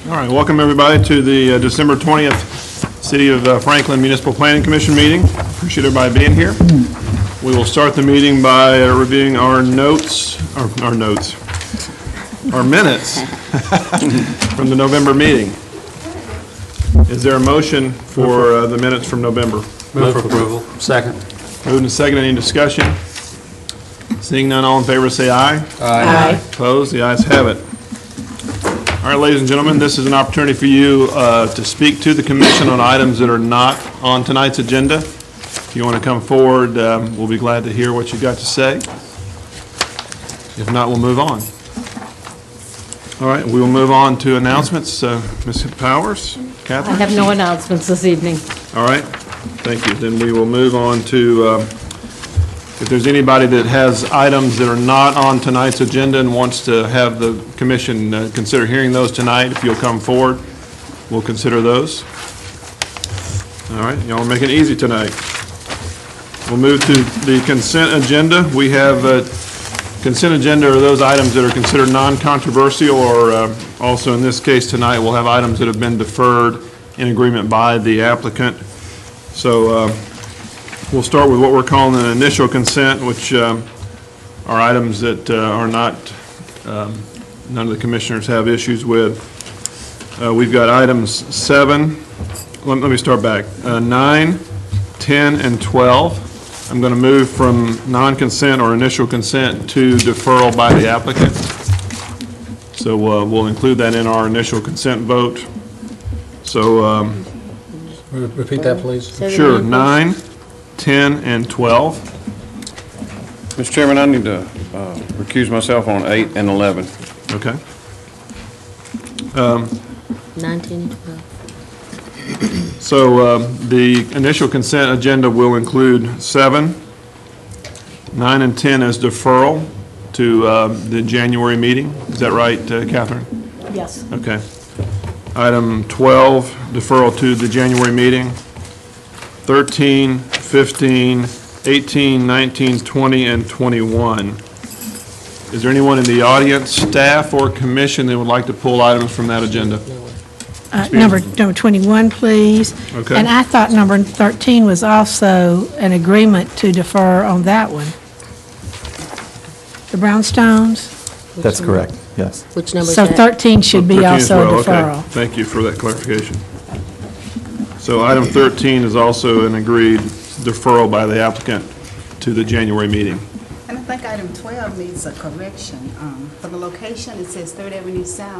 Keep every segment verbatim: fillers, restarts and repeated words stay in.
All right, welcome everybody to the uh, December twentieth City of uh, Franklin Municipal Planning Commission meeting. Appreciate everybody being here. We will start the meeting by uh, reviewing our notes, our, our notes, our minutes from the November meeting. Is there a motion for uh, the minutes from November? Move for approval. Second. Moved and second. Any discussion? Seeing none, all in favor say aye. Aye. Opposed? The ayes have it. All right, ladies and gentlemen, this is an opportunity for you uh, to speak to the commission on items that are not on tonight's agenda. If you want to come forward, um, we'll be glad to hear what you've got to say. If not, we'll move on. All right, we will move on to announcements. Uh, Miz Powers, Catherine? I have no announcements this evening. All right, thank you. Then we will move on to, uh, if there's anybody that has items that are not on tonight's agenda and wants to have the commission uh, consider hearing those tonight, if you'll come forward, we'll consider those. All right, y'all are making it easy tonight. We'll move to the consent agenda. We have uh, consent agenda are those items that are considered non-controversial, or uh, also in this case tonight we'll have items that have been deferred in agreement by the applicant. So uh, we'll start with what we're calling an initial consent, which um, are items that uh, are not, um, none of the commissioners have issues with. Uh, we've got items seven, let, let me start back, uh, nine, ten, and twelve. I'm going to move from non-consent or initial consent to deferral by the applicant. So uh, we'll include that in our initial consent vote. So um, Repeat that, please. sure, nine, ten, and twelve. Mister Chairman, I need to uh, recuse myself on eight and eleven. Okay. Um, nineteen and twelve. So uh, the initial consent agenda will include seven, nine, and ten as deferral to uh, the January meeting. Is that right, uh, Catherine? Yes. Okay. Item twelve, deferral to the January meeting. thirteen, fifteen, eighteen, nineteen, twenty, and twenty-one. Is there anyone in the audience, staff, or commission that would like to pull items from that agenda? Uh, Number, number twenty-one, please. Okay. And I thought number thirteen was also an agreement to defer on that one. The brownstones. That's correct, yes. Which number is So that? thirteen should be thirteen as also a well, okay. deferral. Thank you for that clarification. So item thirteen is also an agreed deferral by the applicant to the January meeting. And I think item twelve needs a correction. Um, For the location, it says Third Avenue South.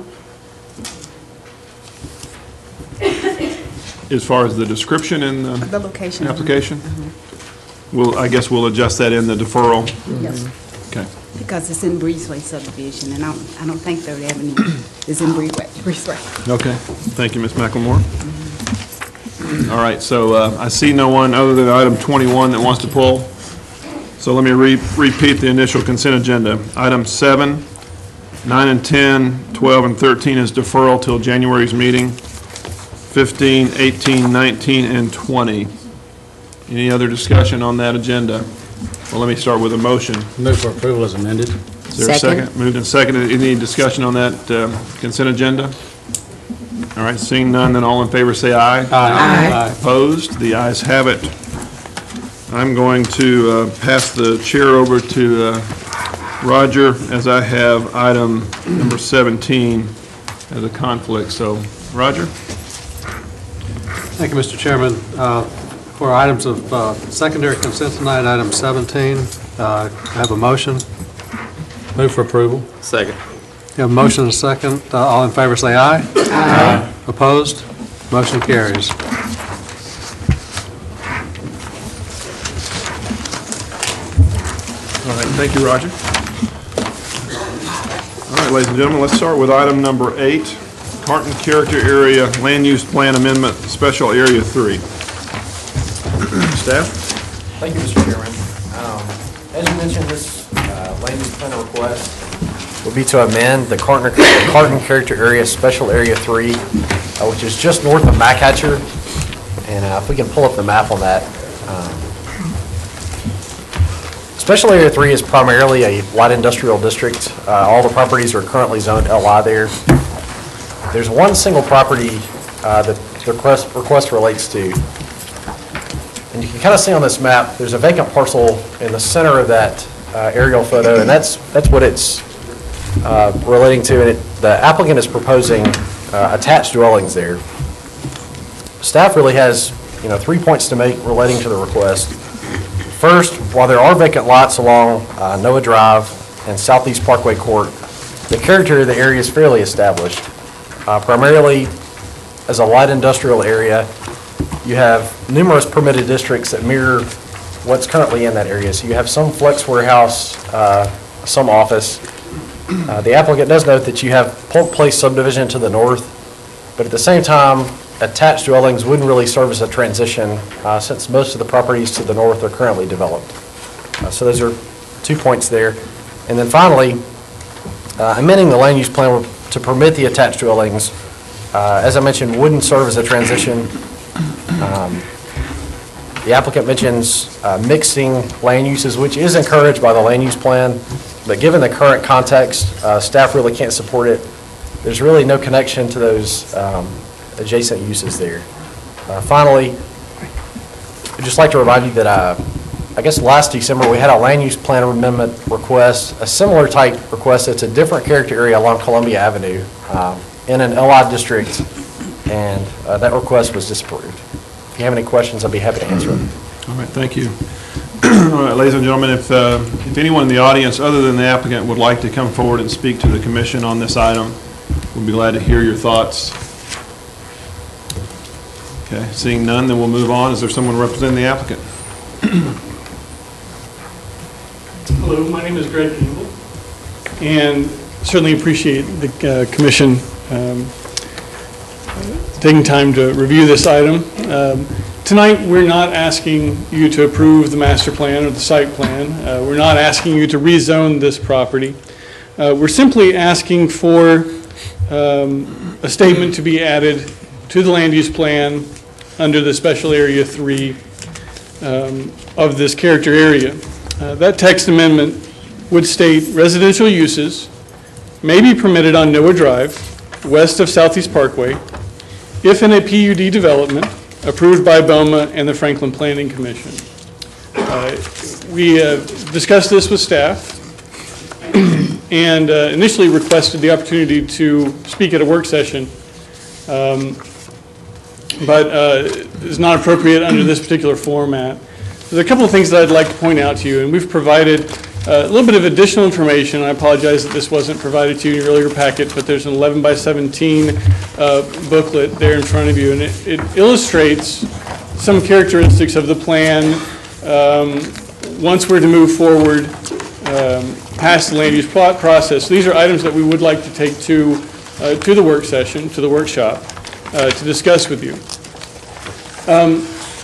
As far as the description in the The location. application? Well, I guess we'll adjust that in the deferral. Yes, Okay. because it's in Breezeway subdivision, and I don't, I don't think Third Avenue is in Breezeway. Breezeway. Okay. Thank you, Miz McLemore. All right, so uh, I see no one other than item twenty-one that wants to pull. So let me re repeat the initial consent agenda. Item seven, nine, and ten, twelve, and thirteen is deferral till January's meeting. fifteen, eighteen, nineteen, and twenty. Any other discussion on that agenda? Well, let me start with a motion. Move for approval as amended. Is there a Second. second? Moved and seconded. Any discussion on that uh, consent agenda? All right, seeing none, then all in favor say aye. Aye. Opposed? The ayes have it. I'm going to uh, pass the chair over to uh, Roger, as I have item number seventeen as a conflict. So, Roger? Thank you, Mister Chairman. Uh, For items of uh, secondary consent tonight, item seventeen, uh, I have a motion. Move for approval. Second. You have a motion and a second. Uh, All in favor say aye. Aye. Opposed? Motion carries. All right, thank you, Roger. All right, ladies and gentlemen, let's start with item number eight, Carton Character Area Land Use Plan Amendment, Special Area three. Staff? Thank you, Mister Chairman. Um, As you mentioned, this uh, land use plan request would be to amend the Carton, Carton Character Area Special Area three, uh, which is just north of Machatcher. And uh, if we can pull up the map on that. Um, Special Area three is primarily a light industrial district. Uh, all the properties are currently zoned L I there. there's one single property uh, that the request, request relates to. And you can kind of see on this map, there's a vacant parcel in the center of that uh, aerial photo, and that's, that's what it's uh, relating to. And it, the applicant is proposing uh, attached dwellings there. Staff really has, you know, three points to make relating to the request. First, while there are vacant lots along uh, Noah Drive and Southeast Parkway Court, the character of the area is fairly established. Uh, primarily as a light industrial area, you have numerous permitted districts that mirror what's currently in that area. So you have some flex warehouse, uh, some office. Uh, the applicant does note that you have Polk Place subdivision to the north, but at the same time, attached dwellings wouldn't really serve as a transition uh, since most of the properties to the north are currently developed. Uh, so those are two points there. And then finally, uh, amending the land use plan to permit the attached dwellings, uh, as I mentioned, wouldn't serve as a transition. Um, the applicant mentions uh, mixing land uses, which is encouraged by the land use plan, but given the current context, uh, staff really can't support it. There's really no connection to those um, adjacent uses there. Uh, finally, I'd just like to remind you that uh, I guess last December we had a land use plan amendment request, a similar type request. It's a different character area along Columbia Avenue um, in an L I district, and uh, that request was disapproved. If you have any questions, I'll be happy to answer them. All right, thank you. All right, ladies and gentlemen, if, uh, if anyone in the audience other than the applicant would like to come forward and speak to the commission on this item, we'll be glad to hear your thoughts. Okay, seeing none, then we'll move on. Is there someone representing the applicant? Hello, my name is Greg Engel, and certainly appreciate the uh, commission um, taking time to review this item. Um, tonight, we're not asking you to approve the master plan or the site plan. Uh, we're not asking you to rezone this property. Uh, we're simply asking for um, a statement to be added to the land use plan under the special area three um, of this character area. Uh, that text amendment would state residential uses may be permitted on Noah Drive, west of Southeast Parkway, if in a P U D development approved by BOMA and the Franklin Planning Commission. Uh, we uh, discussed this with staff and uh, initially requested the opportunity to speak at a work session, um, but uh, is not appropriate under this particular format. There's a couple of things that I'd like to point out to you, and we've provided uh, a little bit of additional information. I apologize that this wasn't provided to you in your earlier packet, but there's an eleven by seventeen uh, booklet there in front of you, and it, it illustrates some characteristics of the plan um, once we're to move forward um, past the land use plot process. These are items that we would like to take to, uh, to the work session, to the workshop, uh, to discuss with you. Um,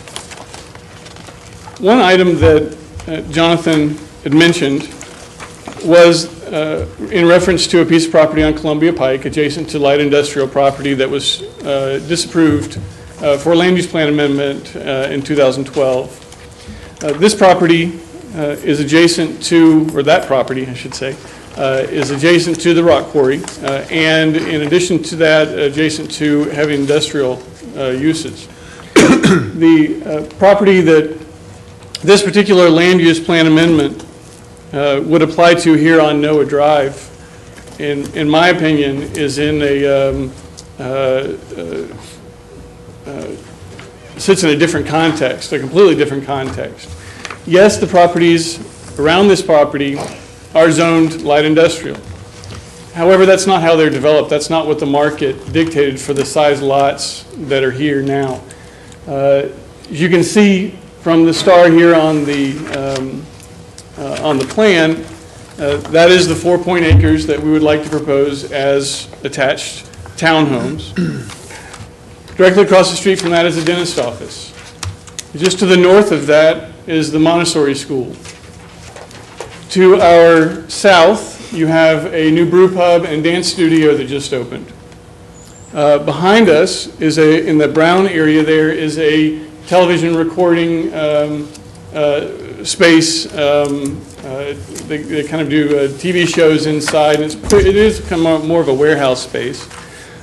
one item that uh, Jonathan had mentioned was uh, in reference to a piece of property on Columbia Pike adjacent to light industrial property that was uh, disapproved uh, for land use plan amendment uh, in two thousand twelve. Uh, this property uh, is adjacent to, or that property I should say, uh, is adjacent to the rock quarry, uh, and in addition to that, adjacent to heavy industrial uh, uses. The uh, property that this particular land use plan amendment uh, would apply to here on Noah Drive, in, in my opinion, is in a, um, uh, uh, uh, sits in a different context, a completely different context. Yes, the properties around this property are zoned light industrial. However, that's not how they're developed. That's not what the market dictated for the size lots that are here now. Uh, as you can see from the star here on the um, uh, on the plan, uh, that is the four point acres that we would like to propose as attached townhomes. Directly across the street from that is a dentist office. Just to the north of that is the Montessori school. To our south, you have a new brew pub and dance studio that just opened. Uh, behind us is a, in the brown area there is a television recording um, uh, space. Um, uh, they, they kind of do uh, T V shows inside. It's, it is kind of more of a warehouse space.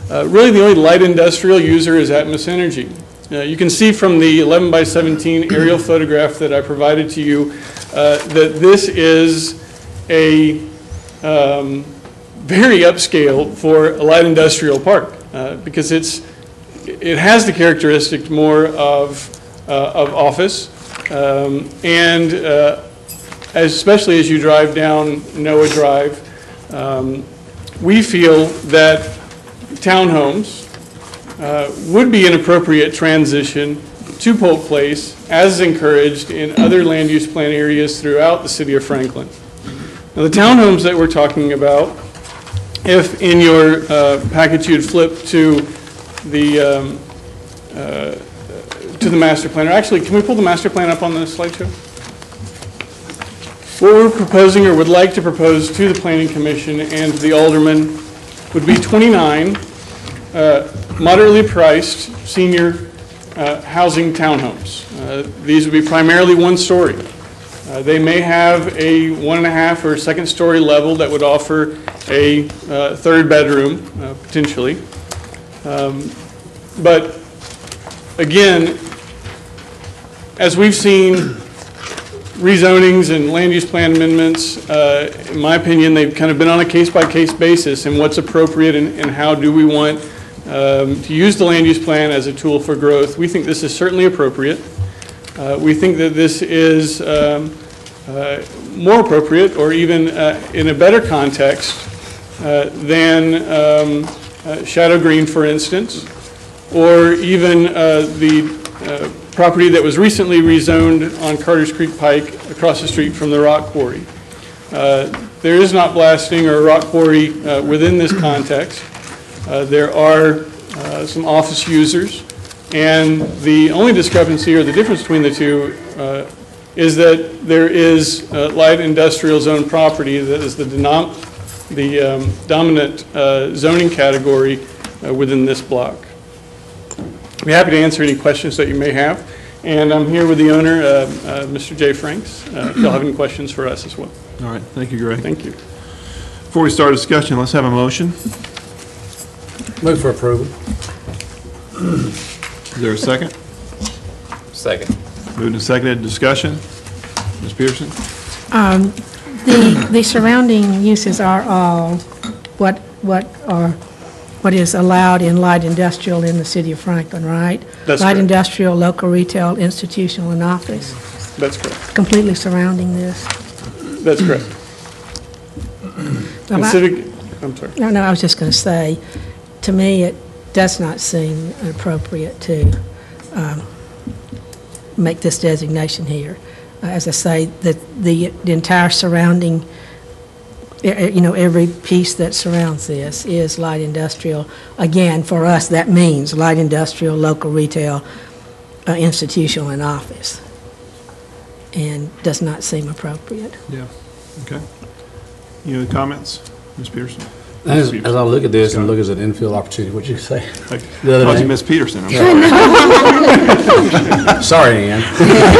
Uh, Really, the only light industrial user is Atmos Energy. Uh, You can see from the eleven by seventeen aerial photograph that I provided to you uh, that this is a um, very upscale for a light industrial park, uh, because it's, it has the characteristic more of, uh, of office, um, and uh, especially as you drive down Noah Drive, um, we feel that townhomes uh, would be an appropriate transition to Polk Place, as encouraged in other land use plan areas throughout the city of Franklin. Now, the townhomes that we're talking about, if in your uh, package you'd flip to the um, uh, to the master plan, or actually, can we pull the master plan up on the slideshow? What we're proposing, or would like to propose to the Planning Commission and the aldermen, would be twenty-nine uh, moderately priced senior uh, housing townhomes. Uh, these would be primarily one-story. Uh, they may have a one and a half or second story level that would offer a uh, third bedroom, uh, potentially. Um, but again, as we've seen rezonings and land use plan amendments, uh, in my opinion, they've kind of been on a case-by-case basis and what's appropriate and, and how do we want um, to use the land use plan as a tool for growth. We think this is certainly appropriate. Uh, we think that this is um, uh, more appropriate, or even uh, in a better context uh, than um, uh, Shadow Green, for instance, or even uh, the uh, property that was recently rezoned on Carter's Creek Pike across the street from the rock quarry. Uh, there is not blasting or rock quarry uh, within this context. Uh, there are uh, some office users, and the only discrepancy or the difference between the two uh, is that there is uh, light industrial zone property that is the, denom the um, dominant uh, zoning category uh, within this block. I'd be happy to answer any questions that you may have. And I'm here with the owner, uh, uh, Mister Jay Franks, uh, if you'll have any questions for us as well. All right, thank you, Greg. Thank you. Before we start discussion, let's have a motion. Move for approval. Is there a second? Second. Moved and seconded, discussion. Miz Peterson? Um, The, the surrounding uses are all what, what are, what is allowed in light industrial in the city of Franklin, right? That's Light correct. industrial, local retail, institutional, and office, That's correct. completely surrounding this. That's correct. Now, And I- civic, I'm sorry. No, no, I was just going to say, to me, it does not seem appropriate to um, make this designation here. Uh, As I say, the, the the entire surrounding, e- e- you know, every piece that surrounds this is light industrial. Again, for us, that means light industrial, local retail, uh, institutional, and office, and does not seem appropriate. Yeah. Okay. Any other comments? Miz Peterson? As, as I look at this and look as an infill opportunity, what'd you say? Like, The other called you day. Miz Peterson. I'm sorry. Sorry, Ann.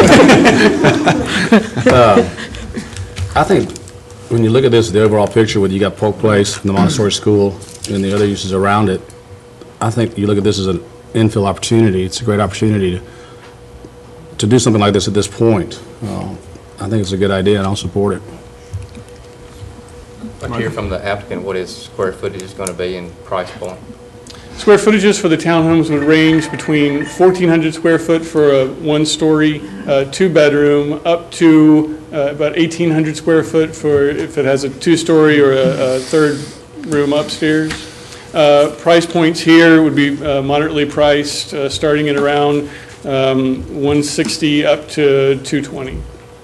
Uh, I think when you look at this, the overall picture, whether you got Polk Place, the Montessori School, and the other uses around it, I think you look at this as an infill opportunity. It's a great opportunity to, to do something like this at this point. Uh, I think it's a good idea, and I'll support it. I'd like to hear from the applicant what his square footage is going to be and price point. Square footages for the townhomes would range between fourteen hundred square foot for a one-story, uh, two-bedroom, up to uh, about eighteen hundred square foot for if it has a two-story or a, a third room upstairs. Uh, price points here would be uh, moderately priced, uh, starting at around um, one sixty up to two twenty.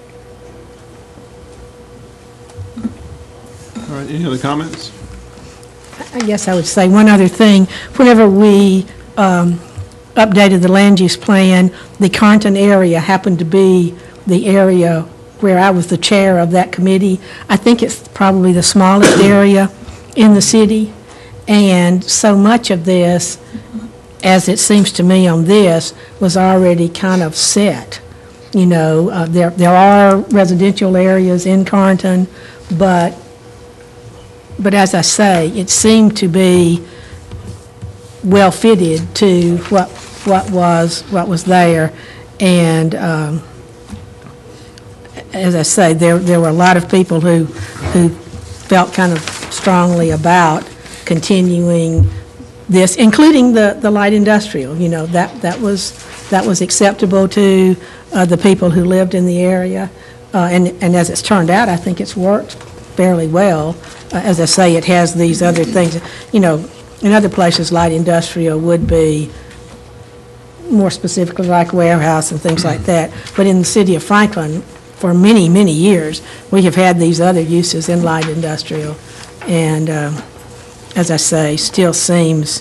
All right, any other comments? I guess I would say one other thing. Whenever we um, updated the land use plan, the Carnton area happened to be the area where I was the chair of that committee. I think it's probably the smallest area in the city, and so much of this, as it seems to me on this, was already kind of set. You know, uh, there, there are residential areas in Carnton, but But as I say, it seemed to be well-fitted to what, what was, what was there. And um, as I say, there, there were a lot of people who, who felt kind of strongly about continuing this, including the, the light industrial. You know, that, that was, that was acceptable to uh, the people who lived in the area. Uh, and, and as it's turned out, I think it's worked fairly well. Uh, as I say, it has these other things. You know, in other places, light industrial would be more specifically like warehouse and things like that. But in the city of Franklin, for many, many years, we have had these other uses in light industrial. And um, as I say, still seems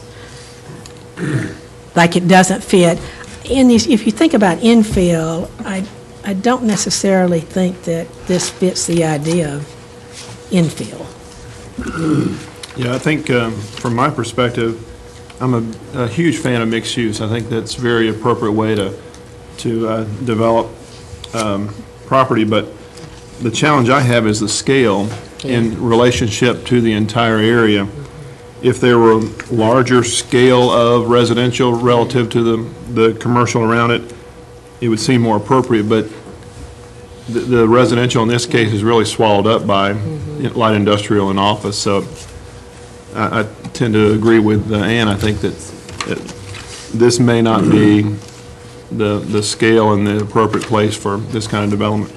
like it doesn't fit. In these, if you think about infill, I, I don't necessarily think that this fits the idea of infill. Yeah, I think um, from my perspective, I'm a, a huge fan of mixed use. I think that's a very appropriate way to, to uh, develop um, property, but the challenge I have is the scale in relationship to the entire area. If there were larger scale of residential relative to the, the commercial around it, it would seem more appropriate, but the, the residential in this case is really swallowed up by mm-hmm. light industrial and office, so I, I tend to agree with uh, Ann. I think that it, this may not be the, the scale and the appropriate place for this kind of development.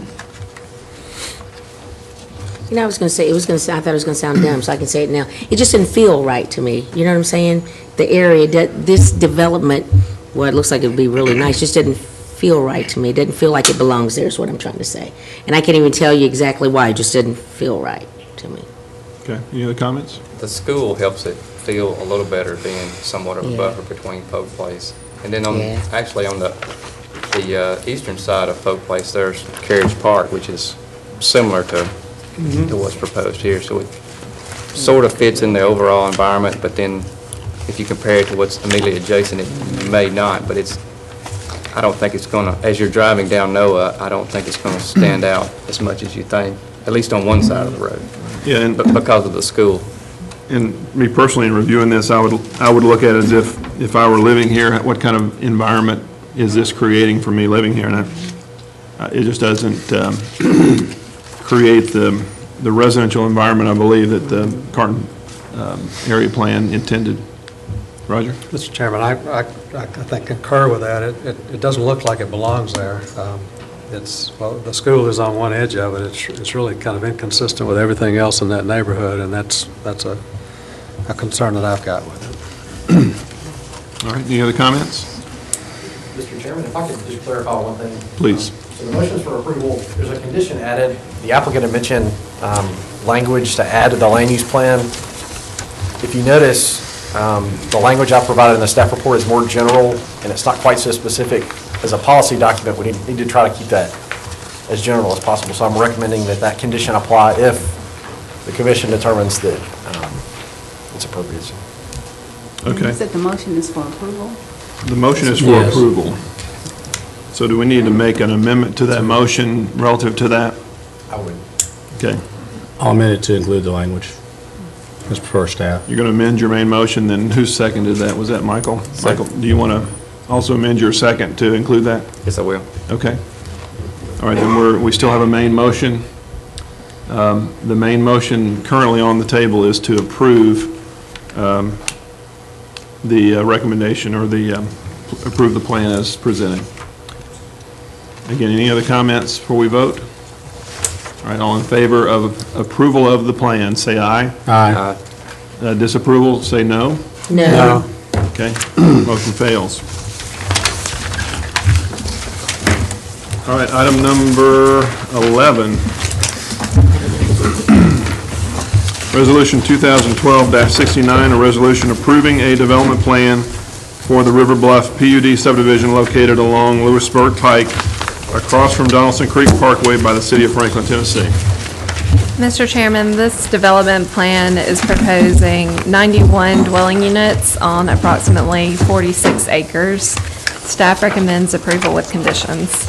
You know, I was going to say, it was going to. I thought it was going to sound dumb, so I can say it now. It just didn't feel right to me. You know what I'm saying? The area, that this development, well, it looks like it would be really nice, just didn't feel right to me. It didn't feel like it belongs there, is what I'm trying to say. And I can't even tell you exactly why. It just didn't feel right to me. Okay. Any other comments? The school helps it feel a little better, being somewhat of a Yeah. buffer between Polk Place. And then on, Yeah. actually on the, the uh, eastern side of Polk Place, there's Carriage Park, which is similar to, mm-hmm. to what's proposed here. So it sort of fits in the overall environment, but then if you compare it to what's immediately adjacent, it may not, but it's, I don't think it's gonna, as you're driving down Noah, I don't think it's gonna stand out as much as you think, at least on one side of the road. Yeah, and But because of the school. And me personally, in reviewing this, I would, I would look at it as if, if I were living here, what kind of environment is this creating for me living here? And I, uh, it just doesn't um, create the, the residential environment, I believe, that the Carton um, area plan intended. Roger? Mister Chairman, I, I, I think concur with that. It, it, it doesn't look like it belongs there. Um, It's, well, the school is on one edge of it. It's, it's really kind of inconsistent with everything else in that neighborhood, and that's, that's a, a concern that I've got with it. All right, any other comments? Mister Chairman, if I could just clarify one thing. Please. Um, So the motions for approval, there's a condition added. The applicant had mentioned um, language to add to the land use plan. If you notice, um, the language I provided in the staff report is more general, and it's not quite so specific. As a policy document, we need, need to try to keep that as general as possible. So I'm recommending that that condition apply if the commission determines that um, it's appropriate. Okay. You said the motion is for approval? The motion is for Yes. approval. So do we need to make an amendment to that motion relative to that? I would. Okay. I'll amend it to include the language. As per staff. You're going to amend your main motion, then who seconded that? Was that Michael? Michael, do you want to also amend your second to include that? Yes, I will. Okay. All right, then we're, we still have a main motion. Um, The main motion currently on the table is to approve um, the uh, recommendation, or the, um, approve the plan as presented. Again, any other comments before we vote? All right, all in favor of approval of the plan, say aye. Aye. Uh, Disapproval, say no. No. Okay, motion fails. All right, item number eleven. Resolution two thousand twelve dash sixty-nine, a resolution approving a development plan for the River Bluff P U D subdivision located along Lewisburg Pike, across from Donaldson Creek Parkway by the city of Franklin, Tennessee. Mister Chairman, this development plan is proposing ninety-one dwelling units on approximately forty-six acres. Staff recommends approval with conditions.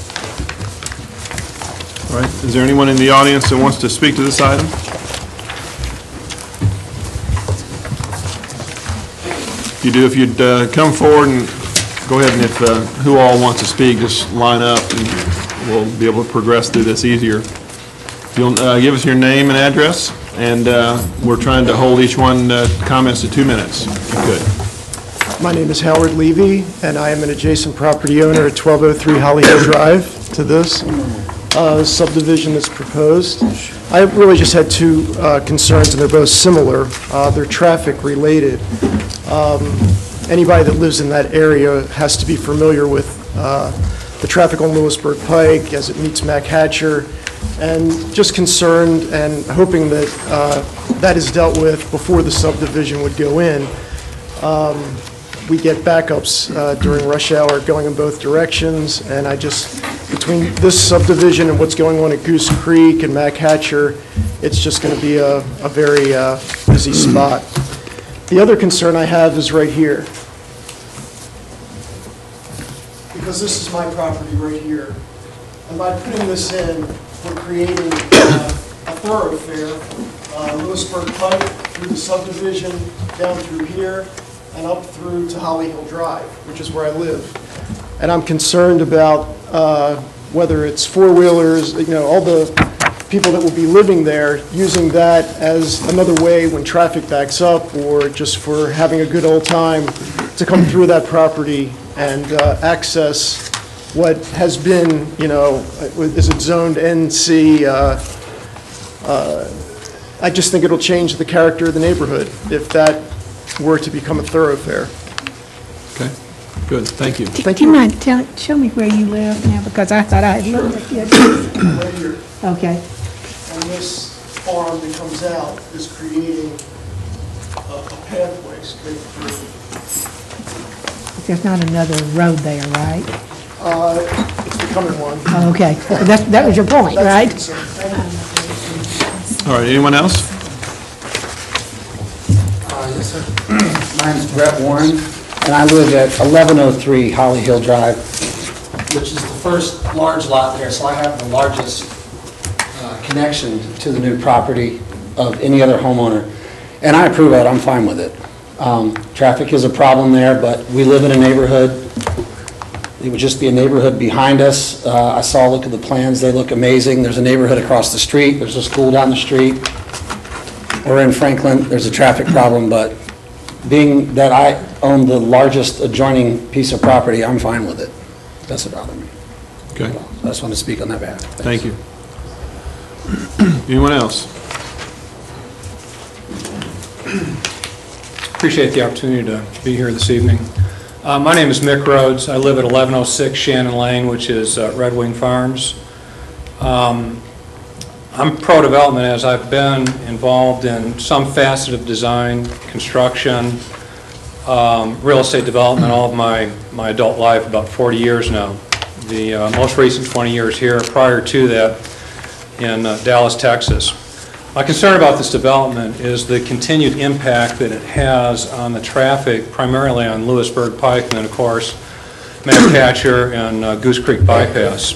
All right, is there anyone in the audience that wants to speak to this item? If you do, if you'd uh, come forward and go ahead, and if uh, who all wants to speak, just line up and we'll be able to progress through this easier. If you'll uh, give us your name and address, and uh, we're trying to hold each one uh, comments to two minutes, if you could. My name is Howard Levy, and I am an adjacent property owner at twelve oh three Holly Hill Drive to this uh, subdivision that's proposed. I really just had two uh, concerns, and they're both similar. Uh, They're traffic related. Um, Anybody that lives in that area has to be familiar with uh, the traffic on Lewisburg Pike as it meets Mac Hatcher, and just concerned and hoping that uh, that is dealt with before the subdivision would go in. Um, We get backups uh, during rush hour going in both directions, and I just, between this subdivision and what's going on at Goose Creek and Mac Hatcher, it's just going to be a, a very uh, busy spot. The other concern I have is right here. Because this is my property right here. And by putting this in, we're creating uh, a thoroughfare, uh, Lewisburg Pike through the subdivision, down through here, and up through to Holly Hill Drive, which is where I live. And I'm concerned about uh, whether it's four-wheelers, you know, all the people that will be living there using that as another way when traffic backs up, or just for having a good old time to come through that property and uh, access what has been, you know, is it zoned N C? Uh, uh, I just think it'll change the character of the neighborhood if that were to become a thoroughfare. Okay, good, thank you. Do you mind tell, show me where you live now, because I thought I had looked at you. Right here. Okay. And this farm that comes out is creating a, a pathway straight through. There's not another road there, right? Uh, it's becoming one. Oh, okay. Well, that's, that was your point, right? All right, anyone else? Uh, yes, sir. My name's Brett Warren, and I live at eleven oh three Holly Hill Drive, which is the first large lot there, so I have the largest uh, connection to the new property of any other homeowner. And I approve of it, I'm fine with it. Um, traffic is a problem there, but we live in a neighborhood. It would just be a neighborhood behind us. Uh, I saw, look at the plans, they look amazing. There's a neighborhood across the street, there's a school down the street. We're in Franklin, there's a traffic problem, but being that I own the largest adjoining piece of property, I'm fine with it. Doesn't bother me. Okay. I just want to speak on that behalf. Thank you. Anyone else? Appreciate the opportunity to be here this evening. Uh, my name is Mick Rhodes. I live at eleven oh six Shannon Lane, which is uh, Red Wing Farms. Um, I'm pro-development, as I've been involved in some facet of design, construction, um, real estate development all of my, my adult life, about forty years now. The uh, most recent twenty years here, prior to that in uh, Dallas, Texas. My concern about this development is the continued impact that it has on the traffic, primarily on Lewisburg Pike, and then, of course, Mac Hatcher and uh, Goose Creek Bypass.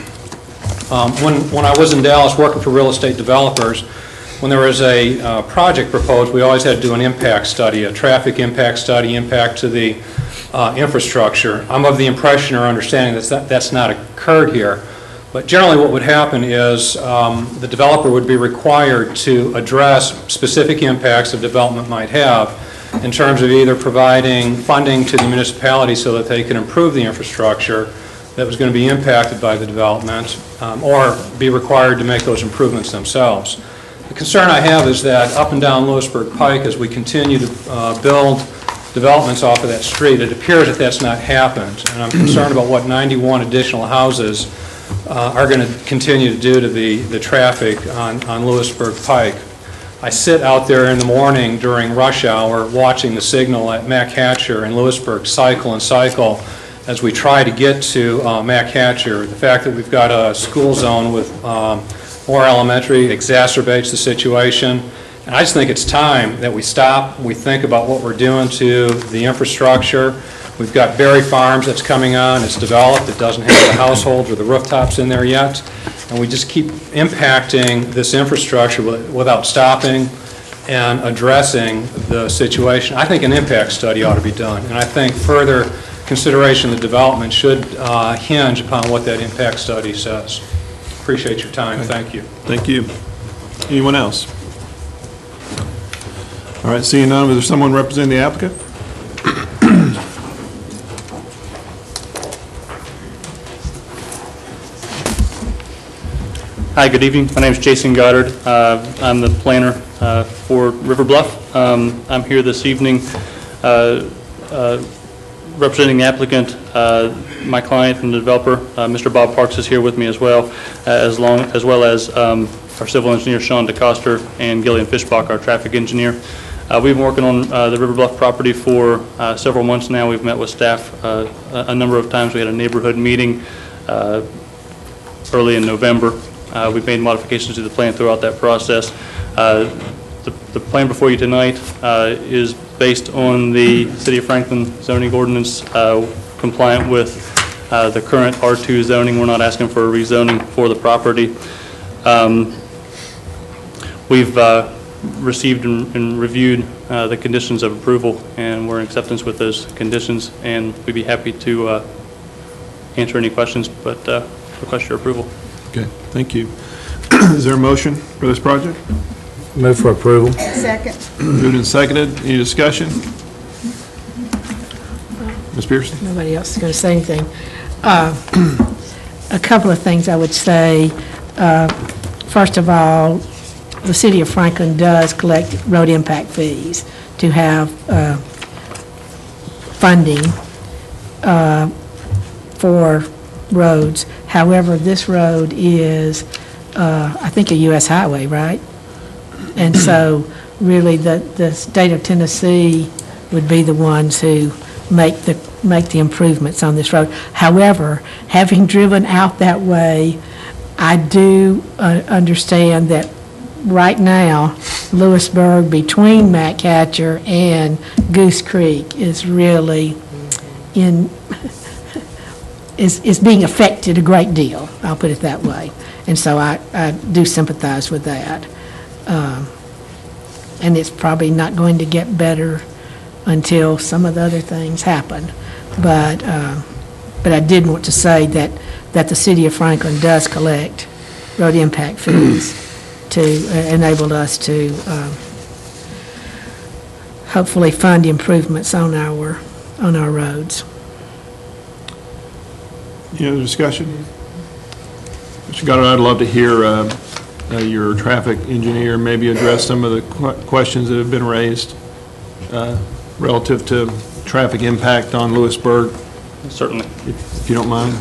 Um, when, when I was in Dallas working for real estate developers, when there was a uh, project proposed, we always had to do an impact study, a traffic impact study, impact to the uh, infrastructure. I'm of the impression or understanding that that that's not occurred here. But generally what would happen is um, the developer would be required to address specific impacts the development might have in terms of either providing funding to the municipality so that they can improve the infrastructure that was going to be impacted by the development, um, or be required to make those improvements themselves. The concern I have is that up and down Lewisburg Pike, as we continue to uh, build developments off of that street, it appears that that's not happened. And I'm concerned about what ninety-one additional houses uh, are going to continue to do to the, the traffic on, on Lewisburg Pike. I sit out there in the morning during rush hour watching the signal at Mac Hatcher and Lewisburg cycle and cycle as we try to get to uh, Mac Hatcher. The fact that we've got a school zone with um, more elementary exacerbates the situation. And I just think it's time that we stop, we think about what we're doing to the infrastructure. We've got Berry Farms that's coming on, it's developed, it doesn't have the households or the rooftops in there yet. And we just keep impacting this infrastructure without stopping. and addressing the situation. I think an impact study ought to be done, and I think further consideration of the development should uh, hinge upon what that impact study says. Appreciate your time. Thank you. Thank you. Anyone else? All right, seeing none, is there someone representing the applicant? Hi, good evening. My name is Jason Goddard. Uh, I'm the planner uh, for River Bluff. Um, I'm here this evening uh, uh, representing the applicant. Uh, my client and the developer, uh, Mister Bob Parks, is here with me as well, uh, as long as well as um, our civil engineer Sean DeCoster and Gillian Fishbach, our traffic engineer. Uh, we've been working on uh, the River Bluff property for uh, several months now. We've met with staff uh, a, a number of times. We had a neighborhood meeting uh, early in November. Uh, we've made modifications to the plan throughout that process. Uh, the, the plan before you tonight uh, is based on the City of Franklin zoning ordinance, uh, compliant with uh, the current R two zoning. We're not asking for a rezoning for the property. Um, we've uh, received and, and reviewed uh, the conditions of approval, and we're in acceptance with those conditions, and we'd be happy to uh, answer any questions, but uh, request your approval. Okay, thank you. Is there a motion for this project? Move for approval. Second. Moved and seconded. Any discussion? Miz Pearson? Nobody else is going to say anything. Uh, A couple of things I would say. Uh, First of all, the City of Franklin does collect road impact fees to have uh, funding uh, for roads. However, this road is, uh, I think, a U S highway, right? And so, really, the, the state of Tennessee would be the ones who make the, make the improvements on this road. However, having driven out that way, I do uh, understand that right now, Lewisburg, between Matt Catcher and Goose Creek, is really in, is, is being affected a great deal, I'll put it that way. And so I, I do sympathize with that. Um, and it's probably not going to get better until some of the other things happen. But, uh, but I did want to say that, that the City of Franklin does collect road impact fees to uh, enable us to um, hopefully fund improvements on our, on our roads. Any other discussion? Mister Goddard, I'd love to hear uh, uh, your traffic engineer maybe address some of the qu questions that have been raised uh, relative to traffic impact on Lewisburg. Certainly. If, if you don't mind.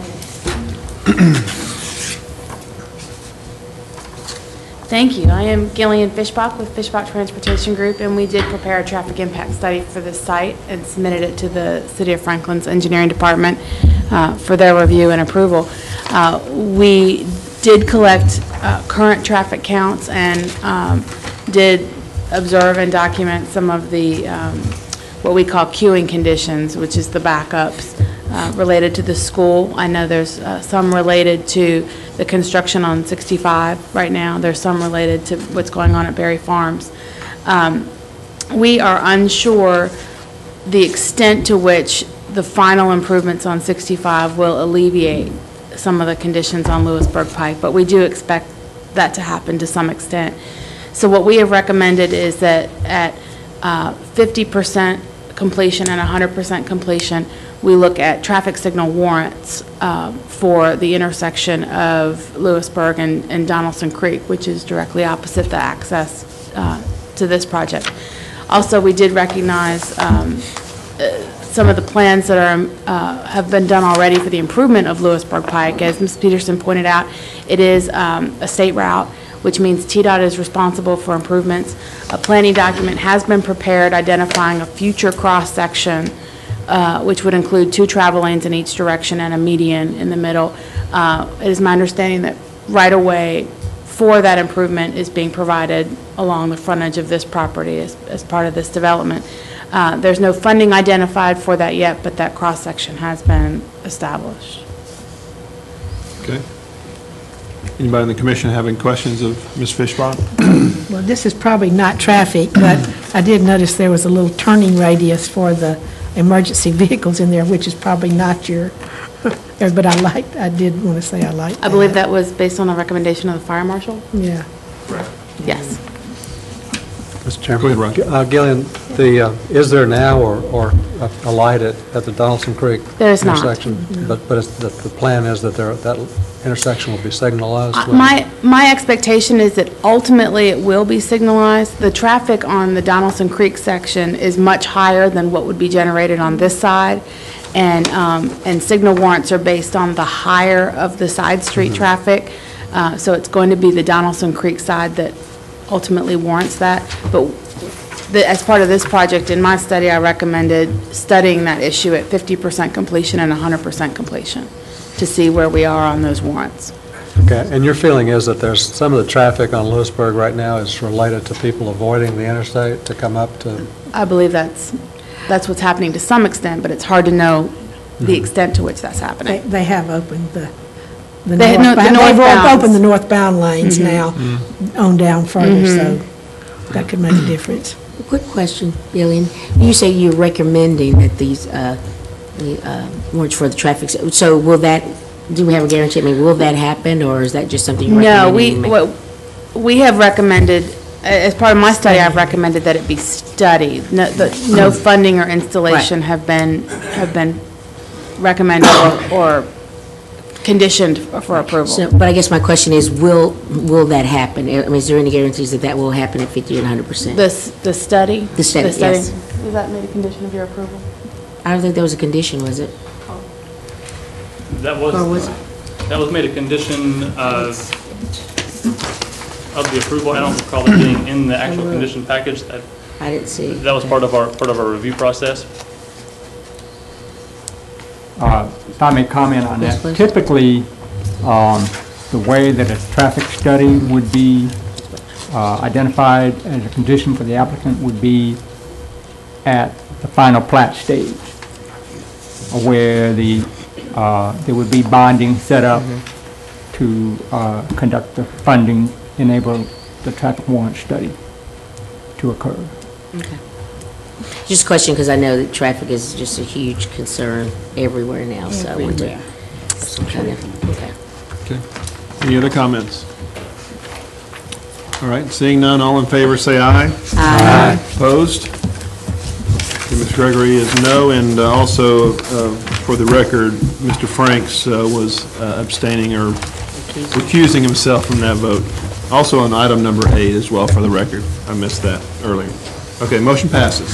Thank you. I am Gillian Fishbach with Fishbach Transportation Group, and we did prepare a traffic impact study for this site and submitted it to the City of Franklin's Engineering Department uh, for their review and approval. Uh, we did collect uh, current traffic counts and um, did observe and document some of the um, what we call queuing conditions, which is the backups uh, related to the school. I know there's uh, some related to the construction on sixty-five right now. There's some related to what's going on at Berry Farms. Um, we are unsure the extent to which the final improvements on sixty-five will alleviate some of the conditions on Lewisburg Pike, but we do expect that to happen to some extent. So what we have recommended is that at uh, fifty percent completion and one hundred percent completion, we look at traffic signal warrants uh, for the intersection of Lewisburg and, and Donaldson Creek, which is directly opposite the access uh, to this project. Also, we did recognize um, uh, some of the plans that are uh, have been done already for the improvement of Lewisburg Pike. As Miz Peterson pointed out, it is um, a state route, which means T DOT is responsible for improvements. A planning document has been prepared identifying a future cross-section, uh, which would include two travel lanes in each direction and a median in the middle. Uh, it is my understanding that right-of-way for that improvement is being provided along the frontage of this property as, as part of this development. Uh, there's no funding identified for that yet, but that cross-section has been established. Okay. Anybody in the commission have any questions of Miz Fishbach? Well, this is probably not traffic, but I did notice there was a little turning radius for the emergency vehicles in there, which is probably not your, but I liked, I did want to say I liked I believe that was based on the recommendation of the fire marshal? Yeah. Yes. Mister Chairman. Go ahead, Ron. Uh, Gillian, the, uh, is there now or, or a a light at, at the Donaldson Creek There is not. intersection? But, but it's, the, the plan is that there, that intersection will be signalized? Uh, My, my expectation is that ultimately it will be signalized. The traffic on the Donaldson Creek section is much higher than what would be generated on this side, and, um, and signal warrants are based on the higher of the side street traffic, uh, so it's going to be the Donaldson Creek side that ultimately warrants that. But the, as part of this project, in my study, I recommended studying that issue at fifty percent completion and one hundred percent completion to see where we are on those warrants. Okay, and your feeling is that there's, some of the traffic on Lewisburg right now is related to people avoiding the interstate to come up to? I believe that's, that's what's happening to some extent, but it's hard to know the extent to which that's They, happening. they have opened the, the They- no, the northbound, they've northbounds. opened the northbound lanes Mhm. now, on down further, Mhm. so that could make a difference. A quick question, Gillian. You say you're recommending that these, uh, the uh, warrants for the traffic, so- so will that, do we have a guarantee, I mean, will that happen, or is that just something you're No, recommending? we, what, we have recommended, a- as part of my study, I've recommended that it be studied. No, the, no funding or installation have been, have been recommended or, or conditioned for approval. So, but I guess my question is, will, will that happen? I mean, is there any guarantees that that will happen at fifty and one hundred percent? The, s- the study? The study, yes. Was that made a condition of your approval? I don't think there was a condition, was it? That was, Or was- that was made a condition of, of the approval. I don't recall it being in the actual condition package. That I didn't see. That was part of our, part of our review process. Uh, If I may comment on Yes, that. please. Typically, um, the way that a traffic study would be uh, identified as a condition for the applicant would be at the final plat stage, where the, uh, there would be bonding set up to uh, conduct the funding, enable the traffic warrant study to occur. Okay. Just a question, because I know that traffic is just a huge concern everywhere now, so I want to have some kind of, okay. Okay. Any other comments? All right, seeing none, all in favor, say aye. Aye. Opposed? Okay, Miz Gregory is no, and uh, also, uh, for the record, Mister Franks uh, was uh, abstaining or recusing himself from that vote. Also on item number eight as well, for the record. I missed that earlier. Okay, motion passes.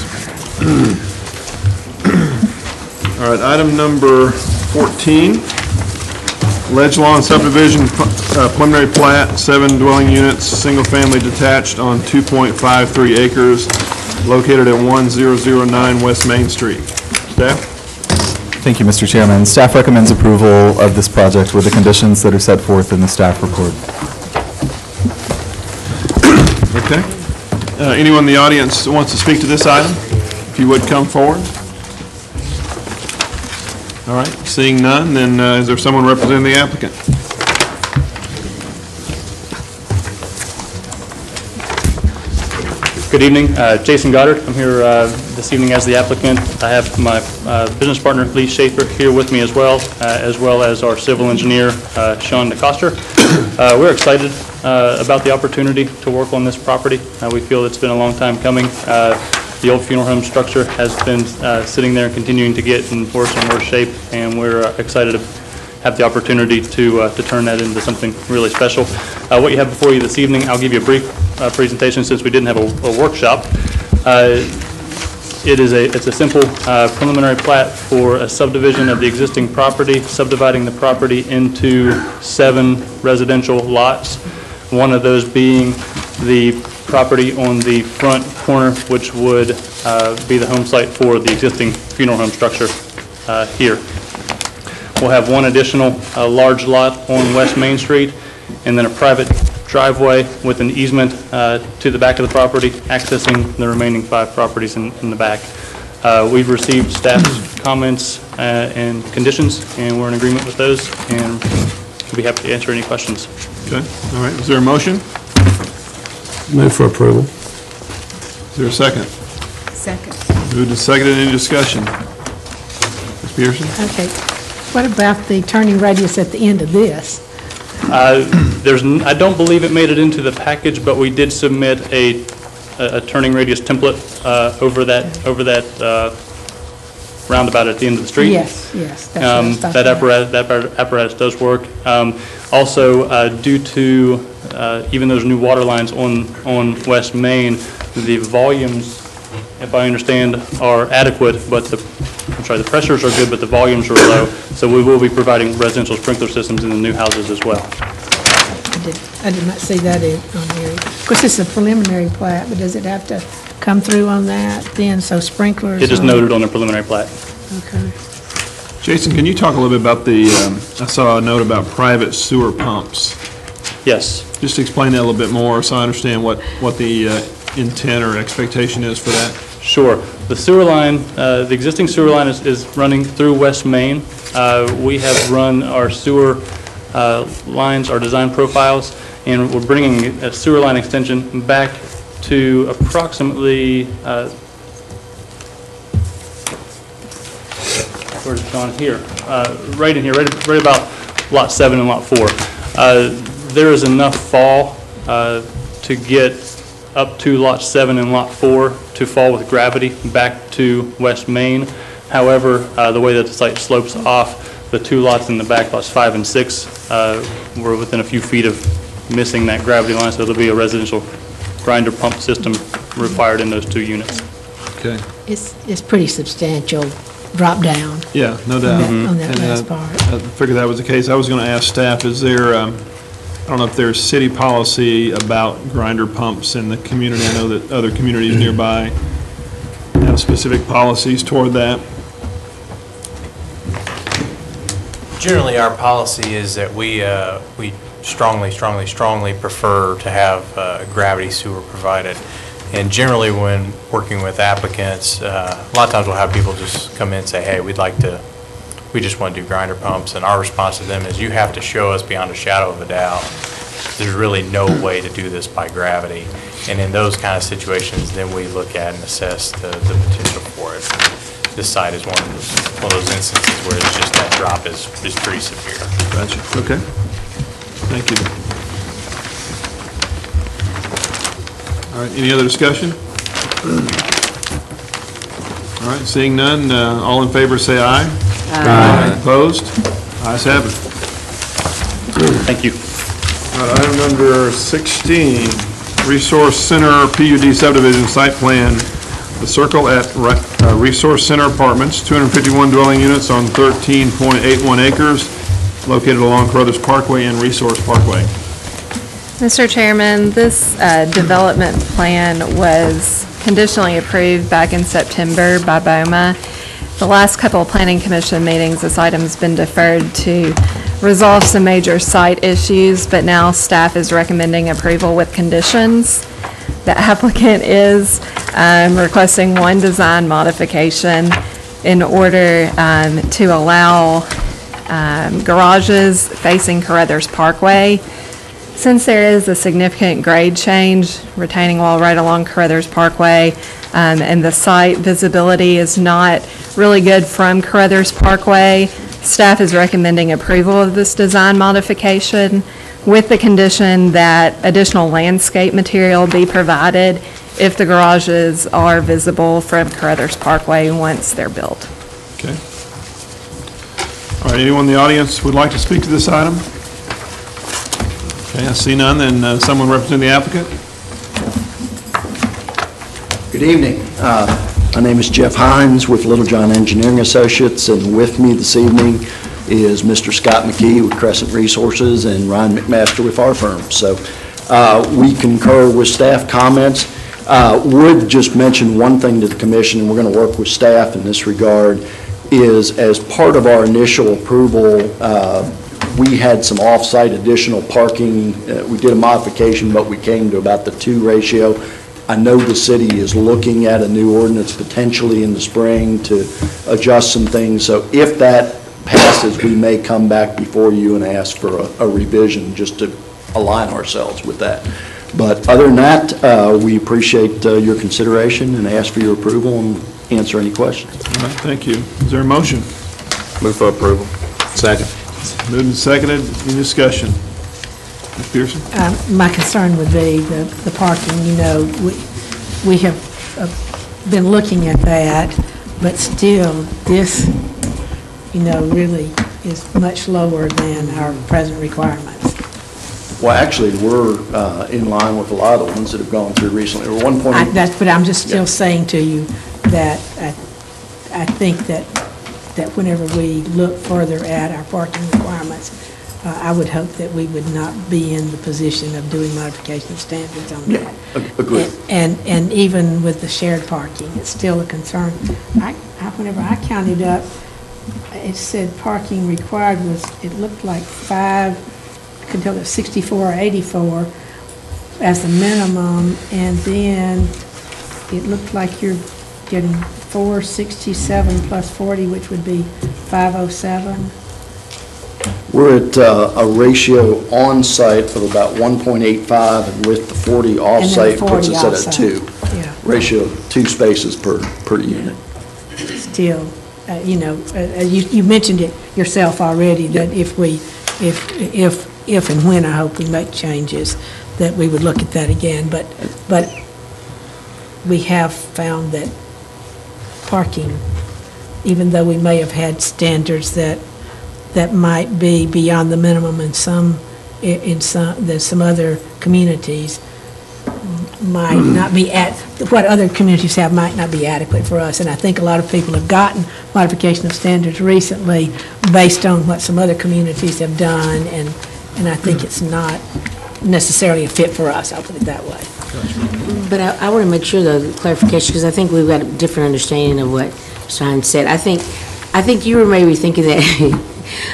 All right, item number fourteen, Ledge Lawn subdivision uh, preliminary plat, seven dwelling units, single-family detached on two point five three acres, located at one thousand nine West Main Street. Staff? Thank you, Mister Chairman. Staff recommends approval of this project with the conditions that are set forth in the staff report. Okay. Uh, Anyone in the audience that wants to speak to this item? If you would come forward. All right, seeing none, then uh, is there someone representing the applicant? Good evening, uh, Jason Goddard. I'm here uh, this evening as the applicant. I have my uh, business partner, Lee Schaefer, here with me as well, uh, as well as our civil engineer, uh, Sean DeCoster. Uh, We're excited uh, about the opportunity to work on this property. Uh, We feel it's been a long time coming. Uh, The old funeral home structure has been uh, sitting there and continuing to get in worse and worse shape, and we're uh, excited to have the opportunity to, uh, to turn that into something really special. Uh, What you have before you this evening, I'll give you a brief uh, presentation since we didn't have a, a workshop. Uh, It is a, it's a simple uh, preliminary plat for a subdivision of the existing property, subdividing the property into seven residential lots, one of those being the property on the front corner, which would uh, be the home site for the existing funeral home structure uh, here. We'll have one additional uh, large lot on West Main Street, and then a private driveway with an easement uh, to the back of the property, accessing the remaining five properties in, in the back. Uh, We've received staff's comments uh, and conditions, and we're in agreement with those, and I'd be happy to answer any questions. Okay, all right. Is there a motion? Move for approval. Is there a second? Second. Moved and seconded. Any discussion? Miz Pearson? Okay. What about the turning radius at the end of this? Uh, There's, n- I don't believe it made it into the package, but we did submit a, a a turning radius template uh, over that, over that uh, roundabout at the end of the street. Yes, yes. that's what I Um, was talking That about. apparatus, that appar- apparatus does work. Um, Also, uh, due to, uh, even those new water lines on, on West Main, the volumes, if I understand, are adequate, but the, I'm sorry, the pressures are good, but the volumes are low. So we will be providing residential sprinkler systems in the new houses as well. I did, I did not see that in, on here. Of course, it's a preliminary plat, but does it have to come through on that then, so sprinklers? It is on- noted on the preliminary plat. Okay. Jason, can you talk a little bit about the, um, I saw a note about private sewer pumps. Yes. Just explain that a little bit more so I understand what, what the uh, intent or expectation is for that. Sure. The sewer line, uh, the existing sewer line is, is running through West Main. Uh, We have run our sewer uh, lines, our design profiles, and we're bringing a sewer line extension back to approximately, uh, where's it gone here? Uh, Right in here, right, right about lot seven and lot four. Uh, There is enough fall uh, to get up to lot seven and lot four to fall with gravity back to West Main. However, uh, the way that the site slopes off, the two lots in the back, lots five and six, uh, we're within a few feet of missing that gravity line, so there'll be a residential grinder pump system required in those two units. Okay. It's, it's pretty substantial drop down. Yeah, no On doubt. that- on that And, last uh, part. I figured that was the case. I was going to ask staff, is there, um, I don't know if there's city policy about grinder pumps in the community. I know that other communities nearby have specific policies toward that. Generally, our policy is that we, uh, we strongly, strongly, strongly prefer to have uh, gravity sewer provided. And generally, when working with applicants, uh, a lot of times we'll have people just come in and say, hey, we'd like to, we just want to do grinder pumps. And our response to them is, you have to show us beyond a shadow of a doubt there's really no way to do this by gravity. And in those kind of situations, then we look at and assess the, the potential for it. This site is one of those, one of those instances where it's just that drop is, is pretty severe. Gotcha. Okay. Thank you. All right, any other discussion? All right, seeing none, uh, all in favor say aye. Aye. Opposed? Ayes have it. Thank you. All right, item number sixteen, Resource Center P U D subdivision site plan. The Circle at Re- uh, Resource Center Apartments, two hundred fifty-one dwelling units on thirteen point eight one acres, located along Carruthers Parkway and Resource Parkway. Mister Chairman, this uh, development plan was conditionally approved back in September by BOMA. The last couple of Planning Commission meetings, this item's been deferred to resolve some major site issues, but now staff is recommending approval with conditions. The applicant is um, requesting one design modification in order um, to allow um, garages facing Carruthers Parkway. Since there is a significant grade change, retaining wall right along Carruthers Parkway, um, and the site visibility is not really good from Carruthers Parkway, staff is recommending approval of this design modification with the condition that additional landscape material be provided if the garages are visible from Carruthers Parkway once they're built. Okay. All right, anyone in the audience would like to speak to this item? Okay, I see none, then uh, someone representing the applicant? Good evening. Uh, My name is Jeff Hines with Littlejohn Engineering Associates, and with me this evening is Mister Scott McKee with Crescent Resources and Ryan McMaster with our firm. So uh, we concur with staff comments. Uh, would just mention one thing to the commission, and we're going to work with staff in this regard, is as part of our initial approval, uh, we had some off-site additional parking. Uh, we did a modification, but we came to about the two ratio. I know the city is looking at a new ordinance potentially in the spring to adjust some things. So if that passes, we may come back before you and ask for a a revision, just to align ourselves with that. But other than that, uh, we appreciate uh, your consideration and ask for your approval and answer any questions. All right, thank you. Is there a motion? Move for approval. Second. Moved and seconded. Any discussion? Miz Pearson? Um, My concern would be the, the parking, you know, we, we have uh, been looking at that, but still, this, you know, really is much lower than our present requirements. Well, actually, we're uh, in line with a lot of the ones that have gone through recently. We're one point I- eight. That's, but I'm just still saying to you that I, I think that, that whenever we look further at our parking requirements, uh, I would hope that we would not be in the position of doing modification of standards on that. Agreed. And, and even with the shared parking, it's still a concern. I, I- whenever I counted up, it said parking required was, it looked like five, I could tell it was sixty-four or eighty-four as the minimum, and then it looked like you're getting four sixty-seven plus forty, which would be five oh seven. We're at uh, a ratio on-site of about one point eight five, and with the forty off-site puts us at a off-site. two. Yeah. Ratio of two spaces per, per unit. Still, uh, you know, uh, uh, you, you mentioned it yourself already, that if we, if, if, if and when, I hope we make changes, that we would look at that again, but, but we have found that parking, even though we may have had standards that, that might be beyond the minimum in some, in in some, there's some other communities, might not be at, what other communities have might not be adequate for us. And I think a lot of people have gotten modification of standards recently based on what some other communities have done, and, and I think it's not necessarily a fit for us, I'll put it that way. But I, I want to make sure, though, clarification, because I think we've got a different understanding of what Mister Hines said. I think, I think you were maybe thinking that,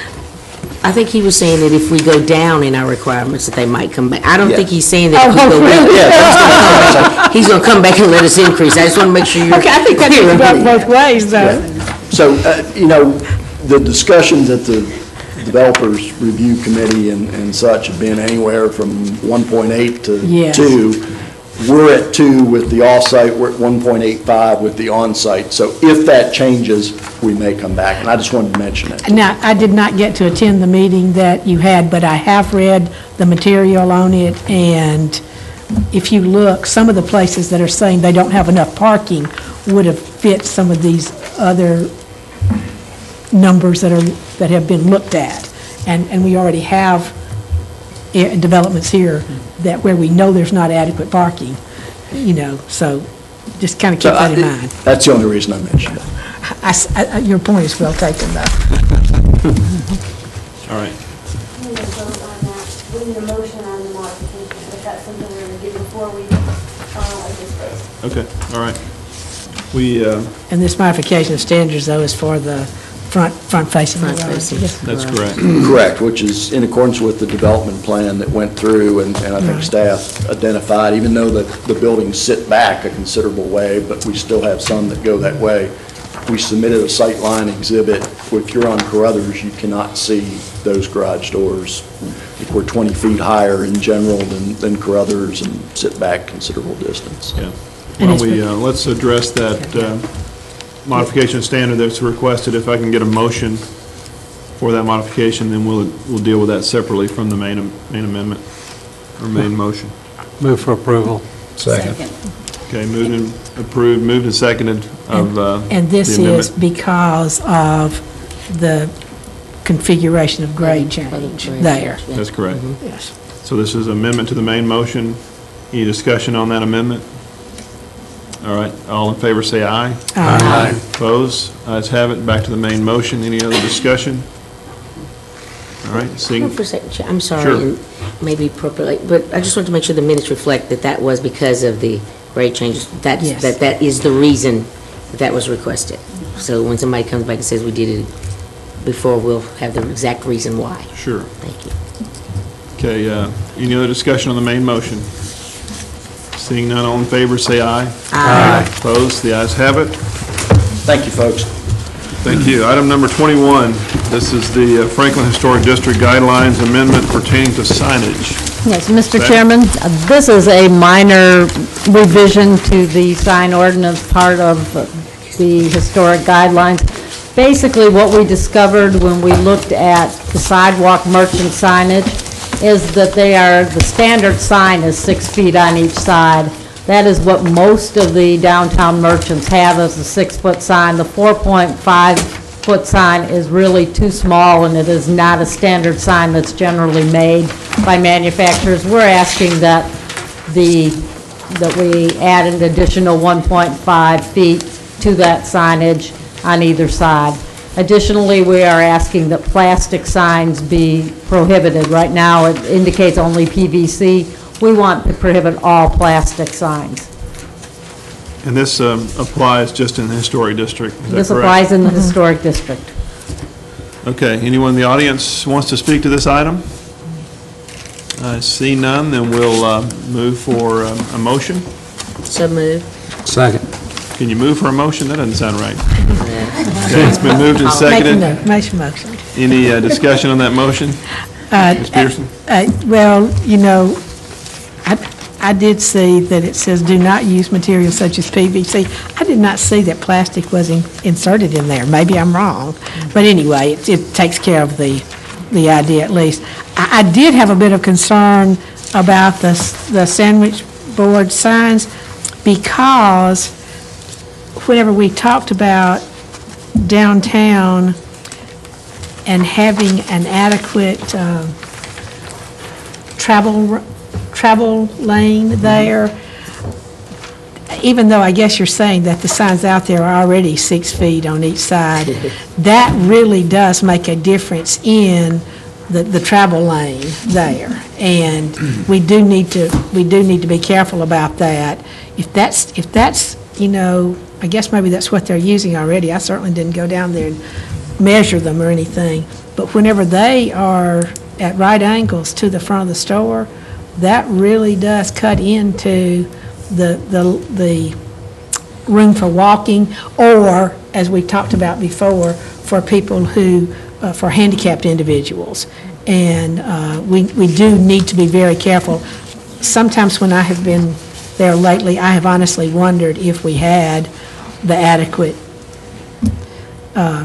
I think he was saying that if we go down in our requirements, that they might come back. I don't Yeah. think he's saying that if we Oh, go down, really? he's going to come back and let us increase. I just want to make sure you're. Okay, I think that clear. goes both- both ways, though. So, uh, you know, the discussions at the Developers Review Committee and, and such have been anywhere from one point eight to Yes. two. We're at two with the off-site, we're at one point eight five with the on-site. So if that changes, we may come back, and I just wanted to mention it. Now, I did not get to attend the meeting that you had, but I have read the material on it, and if you look, some of the places that are saying they don't have enough parking would have fit some of these other numbers that are, that have been looked at. And, and we already have eh, developments here that where we know there's not adequate parking, you know, so just kind of keep So that in I- mind. That's the only reason I mentioned it. I s- I- I- Your point is well taken, though. All right. We need to vote on that. We need a motion on the modification, if that's something we're going to do before we finalize this. Okay, all right. We, uh, And this modification of standards, though, is for the front, front-facing road. Yes. that's correct. Correct, which is in accordance with the development plan that went through, and, and I think Right. staff identified, even though the, the buildings sit back a considerable way, but we still have some that go that way. We submitted a sightline exhibit. If you're on Carruthers, you cannot see those garage doors. We're twenty feet higher in general than, than Carruthers and sit back considerable distance. Yeah. Well, we, uh, let's address that uh, modification standard that's requested. If I can get a motion for that modification, then we'll, we'll deal with that separately from the main, am- main amendment, or main motion. Move for approval. Second. Okay, moved and approved, moved and seconded of uh, And this the is amendment. because of the configuration of grade change there. That's correct. Yes. So this is amendment to the main motion. Any discussion on that amendment? All right, all in favor say aye. Aye. Opposed? Ayes have it. Back to the main motion. Any other discussion? All right, seeing, Hold on for a second, Chair. I'm sorry, Sure. and maybe appropriately, but I just want to make sure the minutes reflect that that was because of the grade changes. That's, Yes. that that is the reason that that was requested. So when somebody comes back and says we did it before, we'll have the exact reason why. sure. Thank you. Okay, uh, any other discussion on the main motion? Seeing none, all in favor, say aye. Aye. Opposed? The ayes have it. Thank you, folks. Thank you. Item number twenty-one, This is the uh, Franklin Historic District Guidelines Amendment pertaining to signage. Yes, Mister Zach? Chairman, uh, this is a minor revision to the sign ordinance part of the historic guidelines. Basically, what we discovered when we looked at the sidewalk merchant signage is that they are, the standard sign is six feet on each side. That is what most of the downtown merchants have, as a six-foot sign. The four point five foot sign is really too small, and it is not a standard sign that's generally made by manufacturers. We're asking that the, that we add an additional one point five feet to that signage on either side. Additionally, we are asking that plastic signs be prohibited. Right now, it indicates only P V C. We want to prohibit all plastic signs. And this um, applies just in the historic district, is that This correct? applies in the historic district. Okay, anyone in the audience wants to speak to this item? I see none, then we'll uh, move for um, a motion. So moved. Second. Can you move for a motion? That doesn't sound right. Okay, it's been moved and seconded. Make a mo- Make a motion. Any uh, discussion on that motion? Uh, Miz Pearson? uh, Well, you know, I I did see that it says do not use materials such as P V C. I did not see that plastic was in- inserted in there. Maybe I'm wrong. But anyway, it it takes care of the, the idea at least. I I did have a bit of concern about the s- the sandwich board signs because whenever we talked about downtown and having an adequate um, travel, r- travel lane there, even though I guess you're saying that the signs out there are already six feet on each side, that really does make a difference in the, the travel lane there. And we do need to, we do need to be careful about that. If that's, if that's, you know, I guess maybe that's what they're using already. I certainly didn't go down there and measure them or anything. But whenever they are at right angles to the front of the store, that really does cut into the, the, the room for walking, or, as we talked about before, for people who, uh, for handicapped individuals. And uh, we, we do need to be very careful. Sometimes when I have been there lately, I have honestly wondered if we had the adequate uh,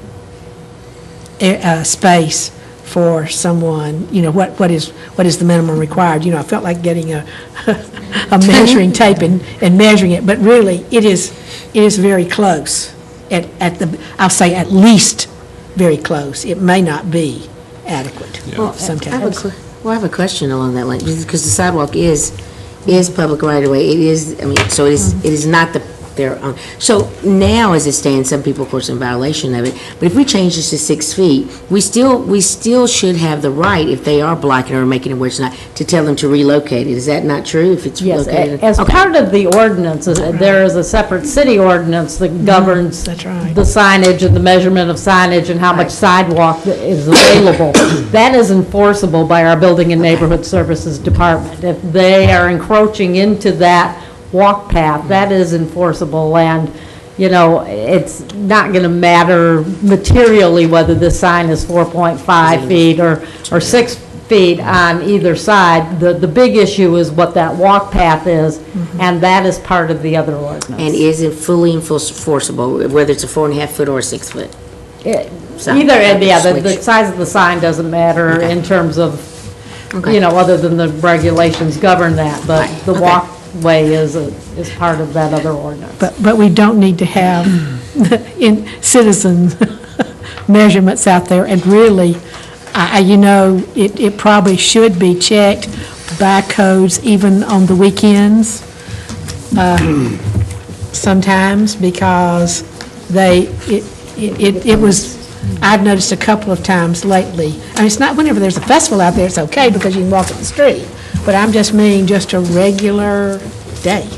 a- uh, space for someone, you know, what, what is, what is the minimum required? You know, I felt like getting a, a measuring tape and, and measuring it, but really, it is, it is very close at, at the, I'll say at least very close. It may not be adequate Well, I have a sometimes. que- Well, I have a question along that line, because the sidewalk is, is public right of way. It is, I mean, so it is, it is not the, their own. So now, as it stands, some people, of course, are in violation of it, but if we change this to six feet, we still, we still should have the right, if they are blocking or making it where it's not, to tell them to relocate it. Is that not true, if it's Yes, relocated? a- as Okay. part of the ordinance, uh, there is a separate city ordinance that governs That's right. the signage and the measurement of signage and how much sidewalk that is available. That is enforceable by our Building and Neighborhood Services Department. If they are encroaching into that walk path, that is enforceable, and, you know, it's not going to matter materially whether this sign is four point five feet or, or six feet on either side. The, the big issue is what that walk path is, and that is part of the other ordinance. And is it fully enforceable, whether it's a four and a half foot or a six foot? It- Sign. Either, and yeah, the, the Switch. size of the sign doesn't matter Okay. in terms of, Okay. you know, other than the regulations govern that, but the Okay. walkway is, a- is part of that other ordinance. But, but we don't need to have in citizen measurements out there, and really, I, I- you know, it, it probably should be checked by codes even on the weekends, uh, sometimes, because they, it, it, it was, I've noticed a couple of times lately, I mean, it's not whenever there's a festival out there, it's okay, because you can walk up the street, but I'm just meaning just a regular day.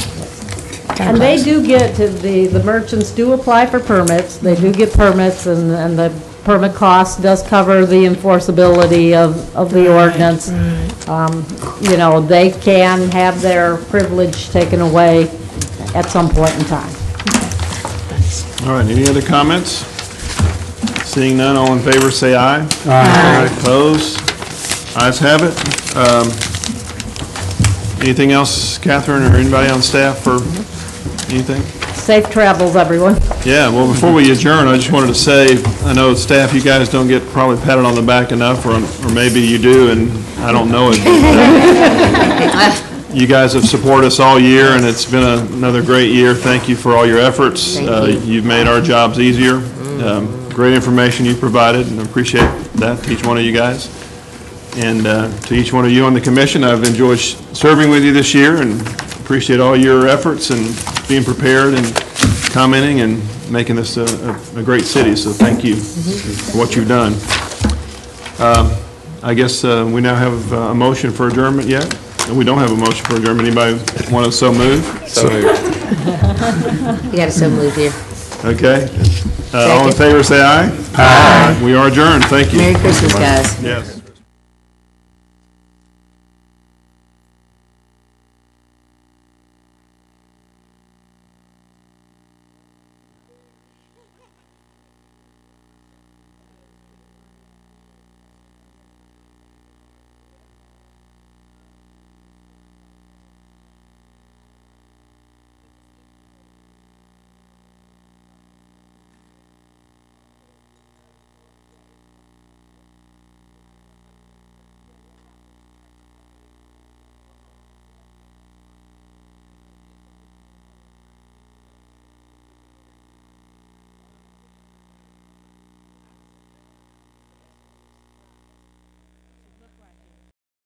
And they do get, to the, the merchants do apply for permits, they do get permits, and, and the permit cost does cover the enforceability of, of the ordinance. Um, You know, they can have their privilege taken away at some point in time. All right, any other comments? Seeing none, all in favor, say aye. Aye. Opposed? Ayes have it. Um, Anything else, Catherine, or anybody on staff, for anything? Safe travels, everyone. Yeah, well, before we adjourn, I just wanted to say, I know staff, you guys don't get probably patted on the back enough, or or maybe you do, and I don't know it. But, uh, you guys have supported us all year, and it's been a- another great year. Thank you for all your efforts. Thank Uh, you. You've made our jobs easier. Um, Great information you provided, and I appreciate that to each one of you guys. And uh, to each one of you on the commission, I've enjoyed sh- serving with you this year, and appreciate all your efforts and being prepared and commenting and making this a, a, a great city. So thank you for what you've done. Um, I guess uh, we now have uh, a motion for adjournment yet? And we don't have a motion for adjournment. Anybody want to so move? So moved. You got to so move here. Okay. Uh, all in favor, say aye. Aye. We are adjourned. Thank you. Merry Christmas, guys. Yes.